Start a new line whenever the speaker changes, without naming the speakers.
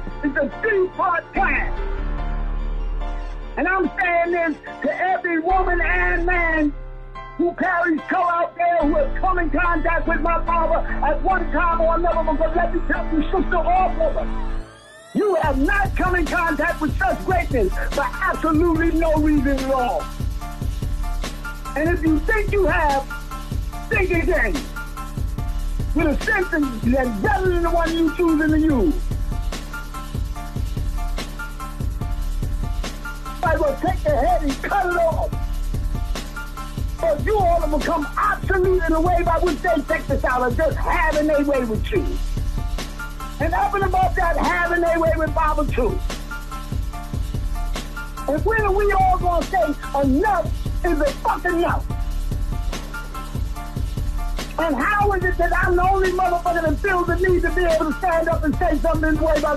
is a three-part plan. And I'm saying this to every woman and man who carries color out there, who has come in contact with my father at one time or another, because let me tell you, sister or brother, you have not come in contact with such greatness for absolutely no reason at all. And if you think you have, think again. With a sentence that's better than the one you choosing to use. I will take the head and cut it off. But you all have become obsolete in the way by which they take this out of just having their way with you. And up and above that, having their way with Bible too. And when are we all gonna say enough is a fucking enough? And how is it that I'm the only motherfucker that feels the need to be able to stand up and say something this way about